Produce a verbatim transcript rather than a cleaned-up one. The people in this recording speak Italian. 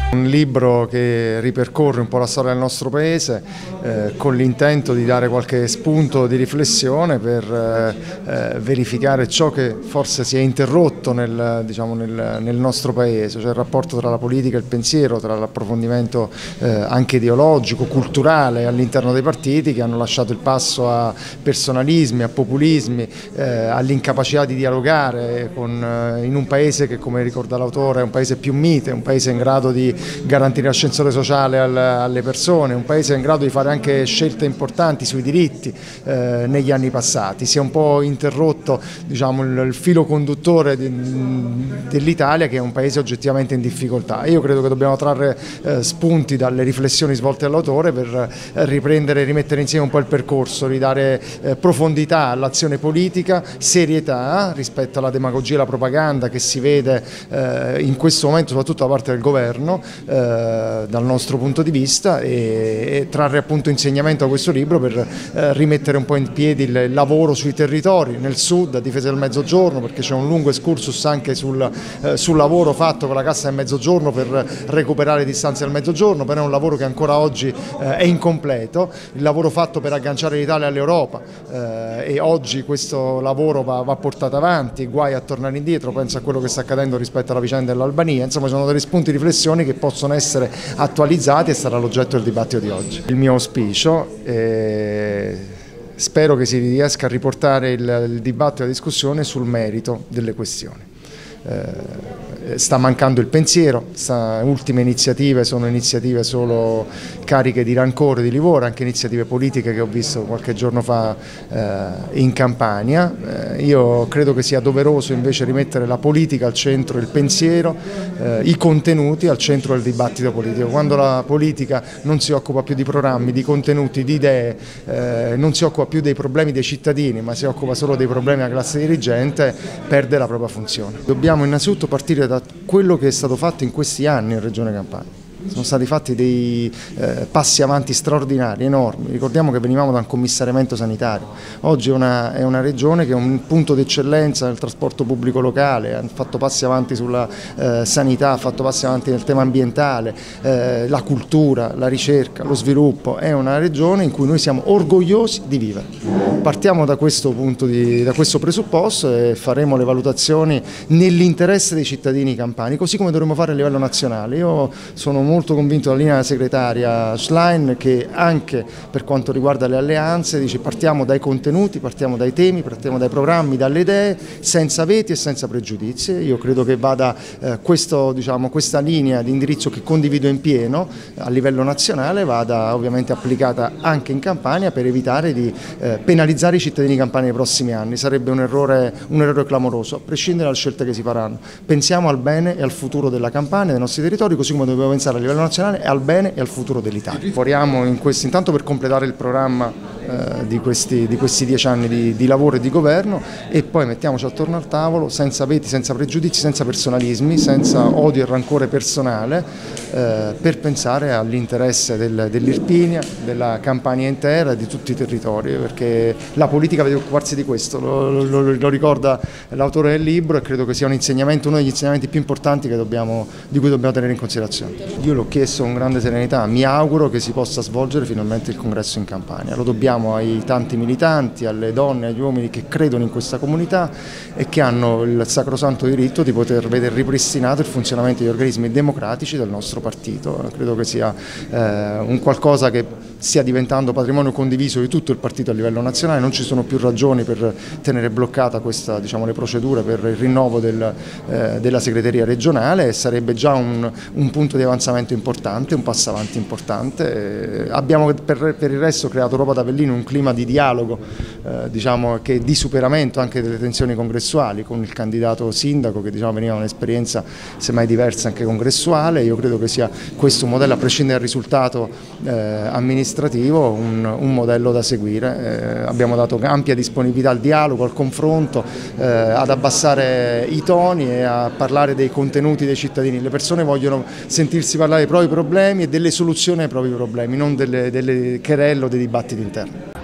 Un libro che ripercorre un po' la storia del nostro paese eh, con l'intento di dare qualche spunto di riflessione per eh, verificare ciò che forse si è interrotto nel, diciamo, nel, nel nostro paese, cioè il rapporto tra la politica e il pensiero, tra l'approfondimento eh, anche ideologico, culturale all'interno dei partiti che hanno lasciato il passo a personalismi, a populismi, eh, all'incapacità di dialogare con, eh, in un paese che, come ricorda l'autore, è un paese più mite, un paese in grado di garantire l'ascensore sociale alle persone, un paese in grado di fare anche scelte importanti sui diritti eh, negli anni passati. Si è un po' interrotto, diciamo, il, il filo conduttore dell'Italia, che è un paese oggettivamente in difficoltà. Io credo che dobbiamo trarre eh, spunti dalle riflessioni svolte dall'autore per eh, riprendere e rimettere insieme un po' il percorso, ridare eh, profondità all'azione politica, serietà rispetto alla demagogia e alla propaganda che si vede eh, in questo momento soprattutto da parte del governo, Eh, dal nostro punto di vista, e, e trarre appunto insegnamento da questo libro per eh, rimettere un po' in piedi il, il lavoro sui territori, nel sud, a difesa del Mezzogiorno, perché c'è un lungo excursus anche sul, eh, sul lavoro fatto con la Cassa del Mezzogiorno per recuperare distanze del Mezzogiorno, però è un lavoro che ancora oggi eh, è incompleto, il lavoro fatto per agganciare l'Italia all'Europa eh, e oggi questo lavoro va, va portato avanti, guai a tornare indietro, penso a quello che sta accadendo rispetto alla vicenda dell'Albania. Insomma, sono degli spunti di riflessione che possono essere attualizzati e sarà l'oggetto del dibattito di oggi. Il mio auspicio è, spero che si riesca a riportare il, il dibattito e la discussione sul merito delle questioni. Eh, sta mancando il pensiero, sta, ultime iniziative sono iniziative solo cariche di rancore, di livore, anche iniziative politiche che ho visto qualche giorno fa eh, in Campania. Eh, io credo che sia doveroso invece rimettere la politica al centro, il pensiero, eh, i contenuti al centro del dibattito politico. Quando la politica non si occupa più di programmi, di contenuti, di idee, eh, non si occupa più dei problemi dei cittadini, ma si occupa solo dei problemi della classe dirigente, perde la propria funzione. Dobbiamo innanzitutto partire da quello che è stato fatto in questi anni in Regione Campania. Sono stati fatti dei eh, passi avanti straordinari, enormi. Ricordiamo che venivamo da un commissariamento sanitario. Oggi è una, è una regione che è un punto d'eccellenza nel trasporto pubblico locale, ha fatto passi avanti sulla eh, sanità, ha fatto passi avanti nel tema ambientale, eh, la cultura, la ricerca, lo sviluppo. È una regione in cui noi siamo orgogliosi di vivere. Partiamo da questo punto, di, da questo presupposto e faremo le valutazioni nell'interesse dei cittadini campani, così come dovremo fare a livello nazionale. Io sono molto convinto della linea della segretaria Schlein, che anche per quanto riguarda le alleanze dice partiamo dai contenuti, partiamo dai temi, partiamo dai programmi, dalle idee, senza veti e senza pregiudizi. Io credo che vada eh, questo, diciamo, questa linea di indirizzo, che condivido in pieno a livello nazionale, vada ovviamente applicata anche in Campania per evitare di eh, penalizzare i cittadini campani nei prossimi anni. Sarebbe un errore, un errore clamoroso, a prescindere dalle scelte che si faranno. Pensiamo al bene e al futuro della Campania, dei nostri territori, così come dobbiamo pensare a livello nazionale e al bene e al futuro dell'Italia. Lavoriamo in questo, intanto per completare il programma eh, di, questi, di questi dieci anni di, di lavoro e di governo, e poi mettiamoci attorno al tavolo senza veti, senza pregiudizi, senza personalismi, senza odio e rancore personale, eh, per pensare all'interesse del, dell'Irpinia, della Campania intera e di tutti i territori, perché la politica deve occuparsi di questo, lo, lo, lo ricorda l'autore del libro, e credo che sia un insegnamento, uno degli insegnamenti più importanti che dobbiamo, di cui dobbiamo tenere in considerazione. Io l'ho chiesto con grande serenità, mi auguro che si possa svolgere finalmente il congresso in Campania, lo dobbiamo ai tanti militanti, alle donne, agli uomini che credono in questa comunità e che hanno il sacrosanto diritto di poter vedere ripristinato il funzionamento degli organismi democratici del nostro partito. Credo che sia eh, un qualcosa che stia diventando patrimonio condiviso di tutto il partito a livello nazionale, non ci sono più ragioni per tenere bloccata questa, diciamo, le procedure per il rinnovo del, eh, della segreteria regionale, e sarebbe già un, un punto di avanzamento importante, un passo avanti importante. Eh, abbiamo per, per il resto creato Europa d'Avellino un clima di dialogo, eh, diciamo, che di superamento anche delle tensioni congressuali, con il candidato sindaco che, diciamo, veniva un'esperienza semmai diversa anche congressuale. Io credo che sia questo un modello, a prescindere dal risultato eh, amministrativo, un, un modello da seguire. Eh, abbiamo dato ampia disponibilità al dialogo, al confronto, eh, ad abbassare i toni e a parlare dei contenuti dei cittadini. Le persone vogliono sentirsi parlare dei propri problemi e delle soluzioni ai propri problemi, non delle, delle querelle o dei dibattiti interni.